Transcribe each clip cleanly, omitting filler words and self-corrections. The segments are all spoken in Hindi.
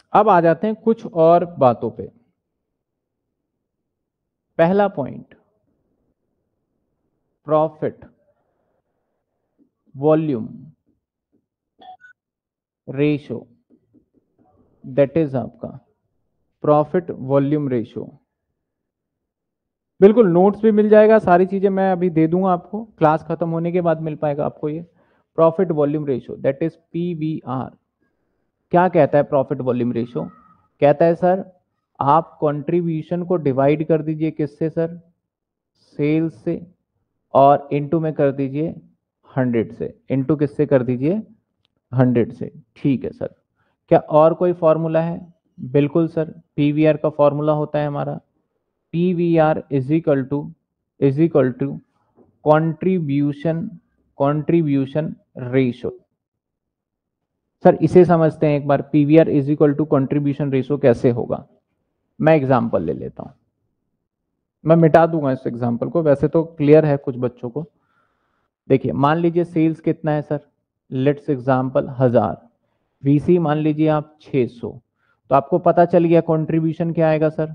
अब आ जाते हैं कुछ और बातों पे। पहला point, profit volume ratio, that is आपका प्रॉफिट वॉल्यूम रेशो। बिल्कुल नोट्स भी मिल जाएगा, सारी चीजें मैं अभी दे दूंगा आपको, क्लास खत्म होने के बाद मिल पाएगा आपको ये profit volume ratio, that is PVR. क्या कहता है प्रॉफिट वॉल्यूम रेशो? कहता है सर आप कंट्रीब्यूशन को डिवाइड कर दीजिए किससे सर, सेल्स से, और इनटू में कर दीजिए 100 से, इनटू किससे कर दीजिए 100 से। ठीक है सर। क्या और कोई फॉर्मूला है? बिल्कुल सर, पीवीआर का फॉर्मूला होता है हमारा PVR is equal to contribution contribution ratio. Sir इसे समझते हैं एक बार, PVR is equal to contribution ratio कैसे होगा। मैं एग्जांपल ले लेता हूं, मैं मिटा दूंगा इस एग्जांपल को, वैसे तो क्लियर है कुछ बच्चों को। देखिए मान लीजिए सेल्स कितना है सर, लेट्स एग्जांपल 1000, वीसी मान लीजिए आप 600, तो आपको पता चल गया कंट्रीब्यूशन क्या आएगा सर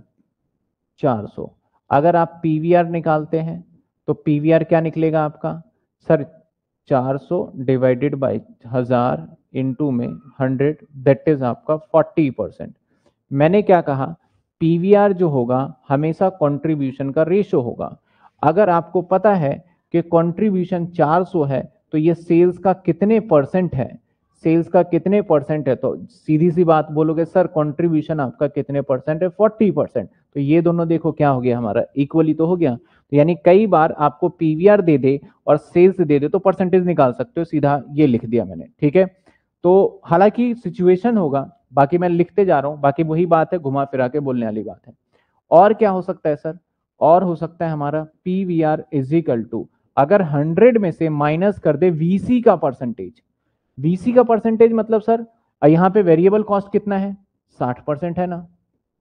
400। अगर आप पीवीआर निकालते हैं तो पीवीआर क्या निकलेगा आपका सर 400 डिवाइडेड बाई 1000 इंटू में 100, दैट इज आपका 40%। मैंने क्या कहा, पीवीआर जो होगा हमेशा कंट्रीब्यूशन का रेशो होगा। अगर आपको पता है कि कंट्रीब्यूशन 400 है तो ये सेल्स का कितने परसेंट है, सेल्स का कितने परसेंट है, तो सीधी सी बात बोलोगे सर कंट्रीब्यूशन आपका कितने परसेंट है 40%। तो ये दोनों देखो क्या हो गया हमारा, इक्वली तो हो गया। तो यानी कई बार आपको पीवीआर दे दे और सेल्स दे दे तो परसेंटेज निकाल सकते हो, सीधा ये लिख दिया मैंने, ठीक है। तो हालांकि सिचुएशन होगा, बाकी मैं लिखते जा रहा हूं, बाकी वही बात है, घुमा फिरा के बोलने वाली बात है। और क्या हो सकता है सर, और हो सकता है हमारा पीवीआर इज इक्वल टू, अगर 100 में से माइनस कर दे वीसी का परसेंटेज। वीसी का परसेंटेज मतलब सर यहां पे वेरिएबल कॉस्ट कितना है 60% है ना,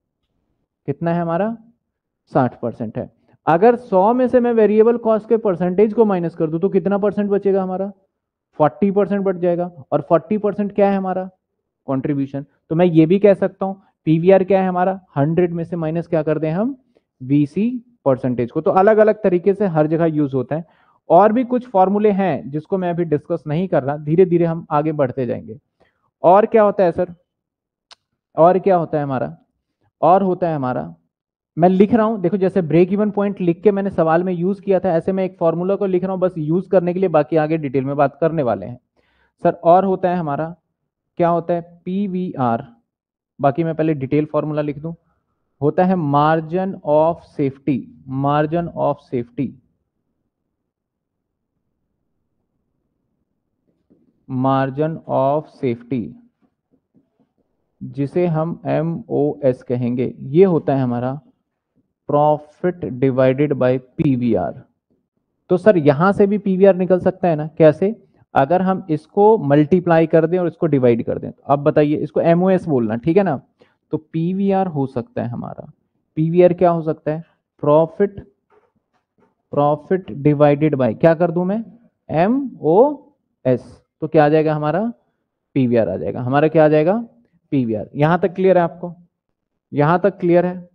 कितना है हमारा 60% है। अगर 100 में से मैं वेरिएबल कॉस्ट के परसेंटेज को माइनस कर दूं तो कितना परसेंट बचेगा हमारा 40% बच जाएगा। और 40% क्या है हमारा कंट्रीब्यूशन। तो मैं ये भी कह सकता हूं पीवीआर क्या है हमारा 100 में से माइनस क्या कर दें हम वीसी परसेंटेज को। तो अलग अलग तरीके से हर जगह यूज होता है। और भी कुछ फॉर्मूले हैं जिसको मैं अभी डिस्कस नहीं कर रहा, धीरे धीरे हम आगे बढ़ते जाएंगे। और क्या होता है सर, और क्या होता है हमारा, और होता है हमारा, मैं लिख रहा हूं देखो, जैसे ब्रेक इवन पॉइंट लिख के मैंने सवाल में यूज किया था, ऐसे मैं एक फॉर्मूला को लिख रहा हूं बस यूज करने के लिए, बाकी आगे डिटेल में बात करने वाले हैं सर। और होता है हमारा, क्या होता है पीवीआर, बाकी मैं पहले डिटेल फॉर्मूला लिख दूं, होता है margin of safety, margin of safety, margin of safety जिसे हम MOS कहेंगे, ये होता है हमारा प्रॉफिट डिवाइडेड बाय पीवीआर। तो सर यहां से भी पीवीआर निकल सकता है ना, कैसे, अगर हम इसको मल्टीप्लाई कर दें और इसको डिवाइड कर दें, तो अब बताइए, इसको MOS बोलना, ठीक है ना। तो पीवीआर हो सकता है हमारा, पीवीआर क्या हो सकता है, प्रॉफिट, प्रॉफिट डिवाइडेड बाय क्या कर दूं मैं MOS, तो क्या आ जाएगा हमारा पीवीआर आ जाएगा, हमारा क्या आ जाएगा पीवीआर। यहां तक क्लियर है आपको, यहां तक क्लियर है,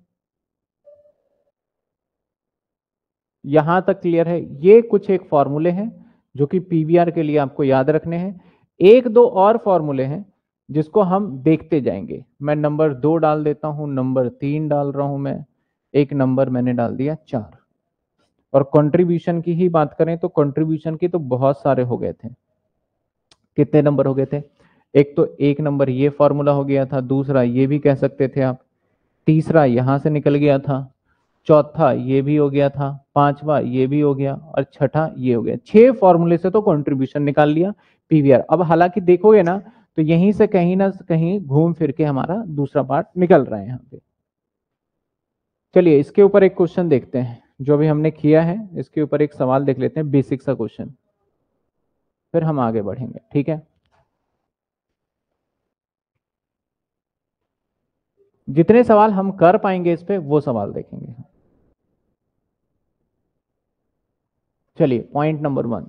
यहां तक क्लियर है। ये कुछ एक फॉर्मूले हैं जो कि पीवीआर के लिए आपको याद रखने हैं। एक दो और फॉर्मूले हैं जिसको हम देखते जाएंगे। मैं नंबर 2 डाल देता हूं, नंबर 3 डाल रहा हूं मैं, एक नंबर मैंने डाल दिया 4। और कंट्रीब्यूशन की ही बात करें तो कंट्रीब्यूशन की तो बहुत सारे हो गए थे। कितने नंबर हो गए थे, एक तो एक नंबर ये फॉर्मूला हो गया था, दूसरा ये भी कह सकते थे आप, तीसरा यहां से निकल गया था, चौथा ये भी हो गया था, पांचवा ये भी हो गया, और छठा ये हो गया। 6 फॉर्मूले से तो कंट्रीब्यूशन निकाल लिया पीवीआर। अब हालांकि देखोगे ना तो यहीं से कहीं ना कहीं घूम फिर के हमारा दूसरा पार्ट निकल रहा है यहाँ पे। चलिए इसके ऊपर एक क्वेश्चन देखते हैं जो भी हमने किया है, इसके ऊपर एक सवाल देख लेते हैं, बेसिक सा क्वेश्चन, फिर हम आगे बढ़ेंगे, ठीक है। जितने सवाल हम कर पाएंगे इस पे वो सवाल देखेंगे। चलिए पॉइंट नंबर 1,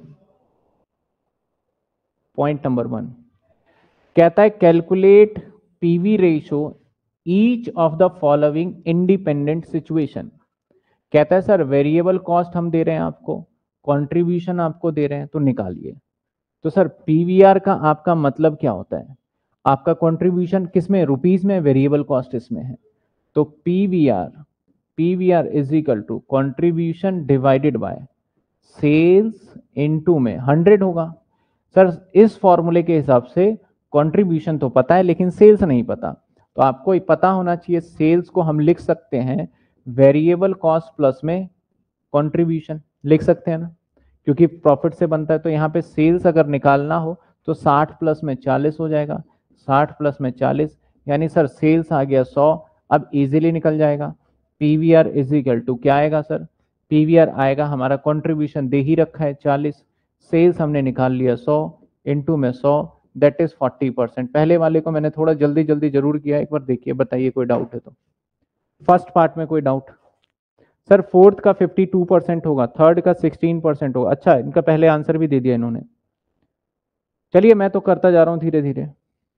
पॉइंट नंबर 1 कहता है calculate PV ratio each of the following independent situation. कहता है सर वेरिएबल कॉस्ट हम दे रहे हैं आपको, कंट्रीब्यूशन आपको दे रहे हैं, तो निकालिए। तो सर पीवीआर का आपका मतलब क्या होता है? आपका कंट्रीब्यूशन किस में, रुपीज में, वेरिएबल कॉस्ट इसमें है। तो PVR is equal to contribution divided by sales into में 100 होगा। सर इस फॉर्मूले के हिसाब से कंट्रीब्यूशन तो पता है लेकिन सेल्स नहीं पता, तो आपको पता होना चाहिए सेल्स को हम लिख सकते हैं वेरिएबल कॉस्ट प्लस में कंट्रीब्यूशन, लिख सकते हैं ना, क्योंकि प्रॉफिट से बनता है। तो यहाँ पे सेल्स अगर निकालना हो तो 60 प्लस में 40 हो जाएगा, 60 प्लस में 40, यानी सर सेल्स आ गया 100। अब इजीली निकल जाएगा। पीवीआर इज इक्वल टू क्या आएगा सर? पीवीआर आएगा, हमारा कंट्रीब्यूशन दे ही रखा है 40, सेल्स हमने निकाल लिया 100 इंटू में 100, दैट इज 40%। पहले वाले को मैंने थोड़ा जल्दी जल्दी जरूर किया, एक बार देखिए, बताइए कोई डाउट है तो। फर्स्ट पार्ट में कोई डाउट? सर फोर्थ का 52% होगा, थर्ड का 16% होगा। अच्छा, इनका पहले आंसर भी दे दिया इन्होंने। चलिए मैं तो करता जा रहा हूं धीरे धीरे,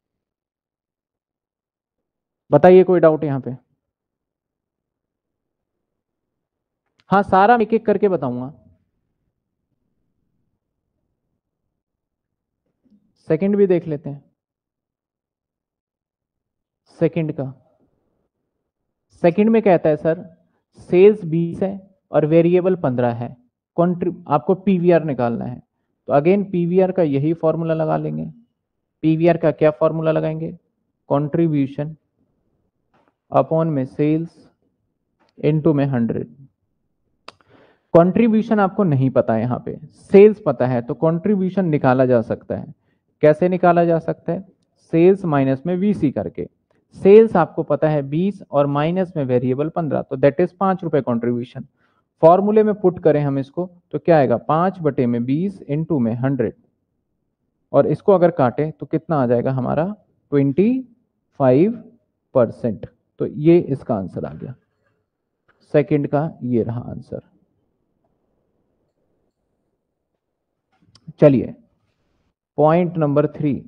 बताइए कोई डाउट यहां पे? हाँ सारा एक एक करके बताऊंगा। सेकंड भी देख लेते हैं। सेकंड का, सेकंड में कहता है सर सेल्स 20 है और वेरिएबल 15 है, आपको पीवीआर निकालना है। तो अगेन पीवीआर का यही फॉर्मूला लगा लेंगे। पीवीआर का क्या फॉर्मूला लगाएंगे? कंट्रीब्यूशन अपॉन में सेल्स इनटू में 100। कंट्रीब्यूशन आपको नहीं पता है, यहाँ पे सेल्स पता है, तो कंट्रीब्यूशन निकाला जा सकता है। कैसे निकाला जा सकता है? सेल्स माइनस में वीसी करके। सेल्स आपको पता है 20 और माइनस में वेरिएबल 15, तो दैट इज 5 रुपए कंट्रीब्यूशन। फॉर्मूले में पुट करें हम इसको तो क्या आएगा? 5 बटे में 20 इंटू में 100, और इसको अगर काटे तो कितना आ जाएगा हमारा? 25%। तो ये इसका आंसर आ गया, सेकंड का ये रहा आंसर। चलिए पॉइंट नंबर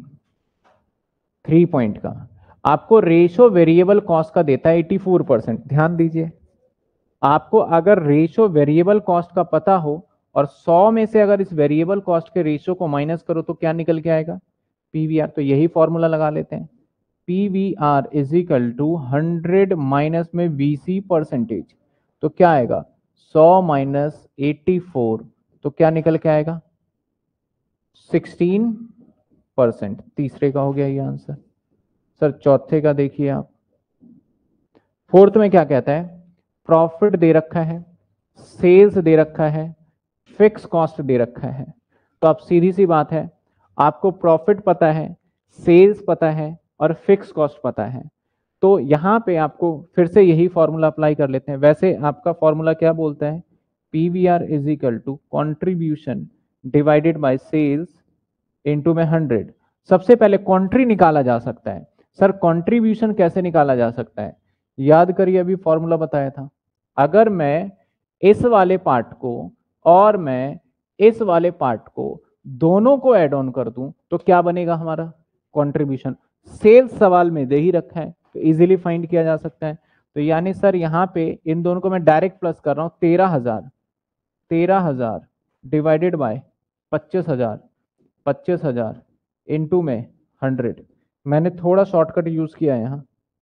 3 पॉइंट का, आपको रेशो वेरिएबल कॉस्ट का देता है 84%। ध्यान दीजिए, आपको अगर रेशो वेरिएबल कॉस्ट का पता हो और 100 में से अगर इस वेरिएबल कॉस्ट के रेशो को माइनस करो तो क्या निकल के आएगा? पीवीआर। तो यही फॉर्मूला लगा लेते हैं, PVR is equal to 100 minus में वीसी परसेंटेज। तो क्या आएगा? 100 माइनस 84, तो क्या निकल के आएगा? 16%। तीसरे का हो गया ये आंसर। सर चौथे का देखिए आप, फोर्थ में क्या कहता है? प्रॉफिट दे रखा है, सेल्स दे रखा है, फिक्स कॉस्ट दे रखा है। तो अब सीधी सी बात है, आपको प्रॉफिट पता है, सेल्स पता है और फिक्स कॉस्ट पता है। तो यहां पे आपको फिर से यही फॉर्मूला अप्लाई कर लेते हैं। वैसे आपका फॉर्मूला क्या बोलता है? PVR is equal to contribution divided by sales into में 100। सबसे पहले कॉन्ट्री निकाला जा सकता है। सर कंट्रीब्यूशन कैसे निकाला जा सकता है? याद करिए, अभी फॉर्मूला बताया था। अगर मैं इस वाले पार्ट को और मैं इस वाले पार्ट को दोनों को ऐड ऑन कर दूं तो क्या बनेगा हमारा? कंट्रीब्यूशन। सेल्स सवाल में दे ही रखा है तो इजीली फाइंड किया जा सकता है। तो यानी सर यहाँ पे इन दोनों को मैं डायरेक्ट प्लस कर रहा हूं, 13,000 डिवाइडेड बाय 25,000 इंटू में 100। मैंने थोड़ा शॉर्टकट यूज किया है यहां,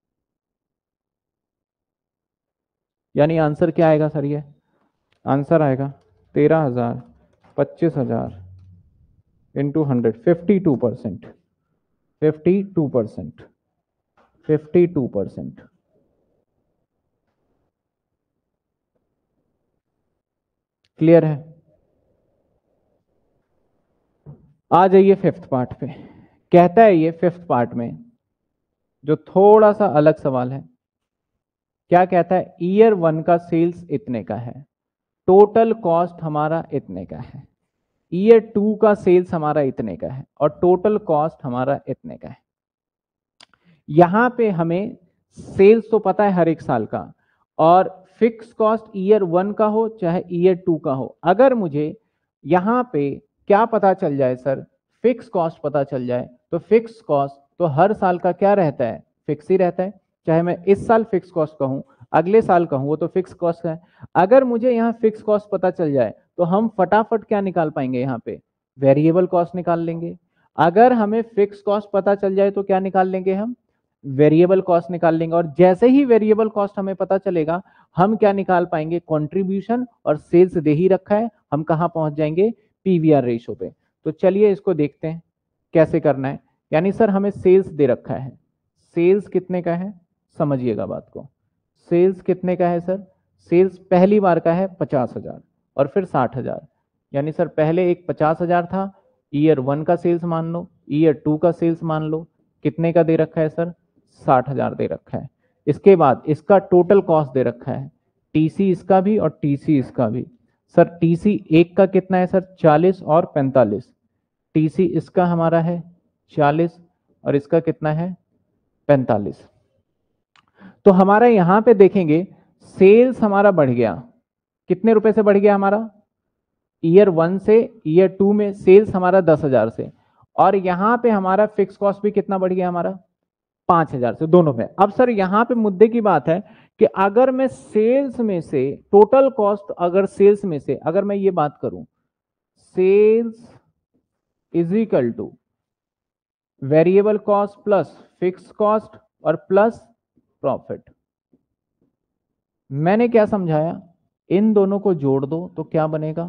यानी आंसर क्या आएगा सर? ये आंसर आएगा 13,000 25,000 इंटू 100, 52%। 52%। 52%। क्लियर है? आ जाइए फिफ्थ पार्ट पे। कहता है ये फिफ्थ पार्ट में जो थोड़ा सा अलग सवाल है, क्या कहता है? ईयर 1 का सेल्स इतने का है, टोटल कॉस्ट हमारा इतने का है। ईयर 2 का सेल्स हमारा इतने का है और टोटल कॉस्ट हमारा इतने का है। यहां पे हमें सेल्स तो पता है हर एक साल का, और फिक्स कॉस्ट ईयर 1 का हो चाहे ईयर 2 का हो। अगर मुझे यहां पे क्या पता चल जाए सर? फिक्स कॉस्ट पता चल जाए, तो फिक्स कॉस्ट तो हर साल का क्या रहता है? फिक्स ही रहता है। चाहे मैं इस साल फिक्स कॉस्ट कहूँ, अगले साल कहूँ, वो तो फिक्स कॉस्ट है। अगर मुझे यहाँ फिक्स कॉस्ट पता चल जाए तो हम फटाफट क्या निकाल पाएंगे, यहाँ पे वेरिएबल कॉस्ट निकाल लेंगे। अगर हमें फिक्स कॉस्ट पता चल जाए तो क्या निकाल लेंगे, हम वेरिएबल कॉस्ट निकाल लेंगे। और जैसे ही वेरिएबल कॉस्ट हमें पता चलेगा, हम क्या निकाल पाएंगे, कंट्रीब्यूशन। और सेल्स दे ही रखा है, हम कहाँ पहुंच जाएंगे, पीवीआर रेशो पे। तो चलिए इसको देखते हैं कैसे करना है। यानी सर हमें सेल्स दे रखा है, सेल्स कितने का है, समझिएगा बात को। सेल्स कितने का है सर, सेल्स पहली बार का है 50,000 और फिर 60,000। यानी सर पहले एक 50,000 था, ईयर 1 का सेल्स मान लो, ईयर 2 का सेल्स मान लो, कितने का दे रखा है सर, 60,000 दे रखा है। इसके बाद इसका टोटल कॉस्ट दे रखा है, टीसी इसका भी और टीसी इसका भी। सर टीसी एक का कितना है सर, 40 और 45। टीसी इसका हमारा है 40 और इसका कितना है 45। तो हमारा यहां पे देखेंगे सेल्स हमारा बढ़ गया, कितने रुपए से बढ़ गया हमारा, ईयर 1 से ईयर 2 में सेल्स हमारा 10,000 से। और यहां पे हमारा फिक्स कॉस्ट भी कितना बढ़ गया हमारा, 5,000 से, दोनों में। अब सर यहां पे मुद्दे की बात है कि अगर मैं सेल्स में से टोटल कॉस्ट, अगर सेल्स में से अगर मैं ये बात करूं, sales is equal to variable cost plus fix cost और प्लस प्रॉफिट। मैंने क्या समझाया, इन दोनों को जोड़ दो तो क्या बनेगा,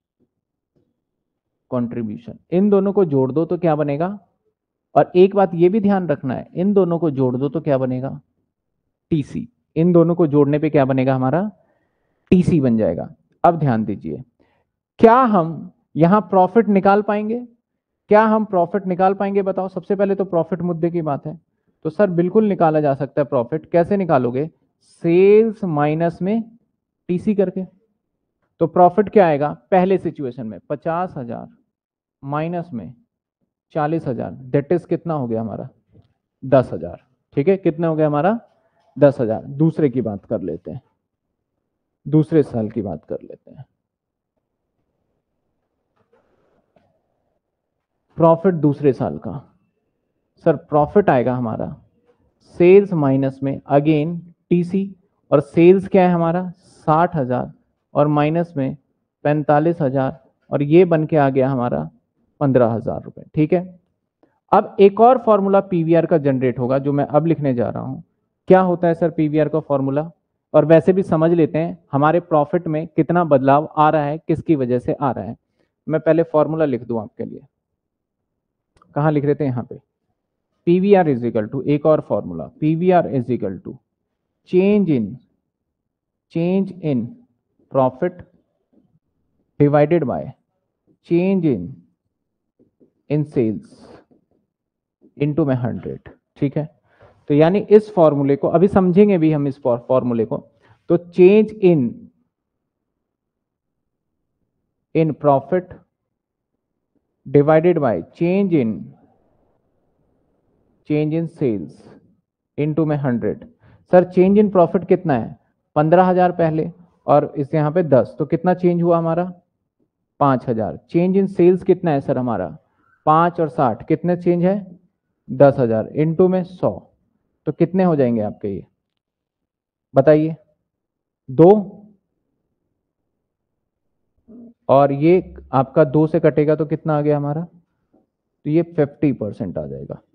कंट्रीब्यूशन। इन दोनों को जोड़ दो तो क्या बनेगा, और एक बात ये भी ध्यान रखना है, इन दोनों को जोड़ दो तो क्या बनेगा, टीसी। इन दोनों को जोड़ने पे क्या बनेगा हमारा, टीसी बन जाएगा। अब ध्यान दीजिए, क्या हम यहां प्रॉफिट निकाल पाएंगे, क्या हम प्रॉफिट निकाल पाएंगे बताओ। सबसे पहले तो प्रॉफिट मुद्दे की बात है, तो सर बिल्कुल निकाला जा सकता है प्रॉफिट। कैसे निकालोगे, सेल्स माइनस में टीसी करके। तो प्रॉफिट क्या आएगा, पहले सिचुएशन में 50,000 माइनस में 40,000, दैट इज कितना हो गया हमारा 10,000। ठीक है, कितना हो गया हमारा 10,000। दूसरे की बात कर लेते हैं, दूसरे साल की बात कर लेते हैं। प्रॉफिट दूसरे साल का, सर प्रॉफिट आएगा हमारा सेल्स माइनस में अगेन टीसी। और सेल्स क्या है हमारा 60,000 और माइनस में 45,000, और ये बन के आ गया हमारा 15,000 रुपए। ठीक है, अब एक और फॉर्मूला पीवीआर का जनरेट होगा जो मैं अब लिखने जा रहा हूं। क्या होता है सर पीवीआर का फॉर्मूला, और वैसे भी समझ लेते हैं हमारे प्रॉफिट में कितना बदलाव आ रहा है, किसकी वजह से आ रहा है। मैं पहले फॉर्मूला लिख दूं आपके लिए, कहां लिख रहे थे, यहां पे। पीवीआर इज इक्वल टू, एक और formula, PVR is equal to change in profit divided by change in sales into में 100। ठीक है, तो यानी इस फॉर्मूले को अभी समझेंगे भी हम, इस फॉर्मूले को। तो change in profit divided by change in sales into में 100। सर चेंज इन प्रॉफिट कितना है, 15,000 पहले और इस यहां पे 10, तो कितना चेंज हुआ हमारा 5,000। चेंज इन सेल्स कितना है सर हमारा 5 और 60, कितने चेंज है 10,000 इनटू में 100, तो कितने हो जाएंगे आपके ये बताइए, 2। और ये आपका 2 से कटेगा तो कितना आ गया हमारा, तो ये 50% आ जाएगा।